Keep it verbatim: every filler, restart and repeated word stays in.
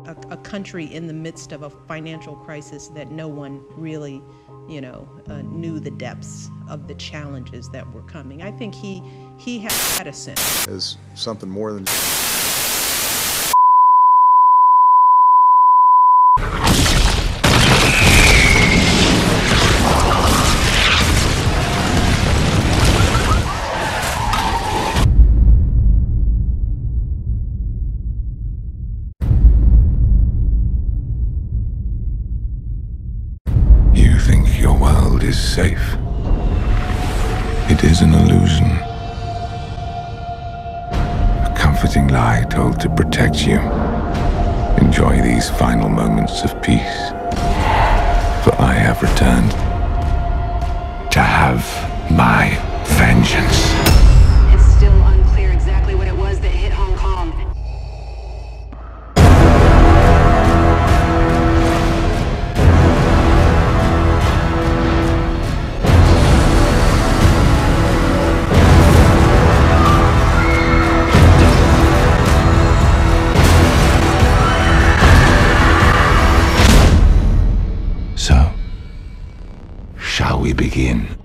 a, a country in the midst of a financial crisis that no one really, you know, uh, knew the depths of the challenges that were coming. I think he, he had a sense. As something more than your world is safe. It is an illusion. A comforting lie told to protect you. Enjoy these final moments of peace. For I have returned to have my vengeance. It's still unclear exactly what it was that hit Hong Kong. So, shall we begin?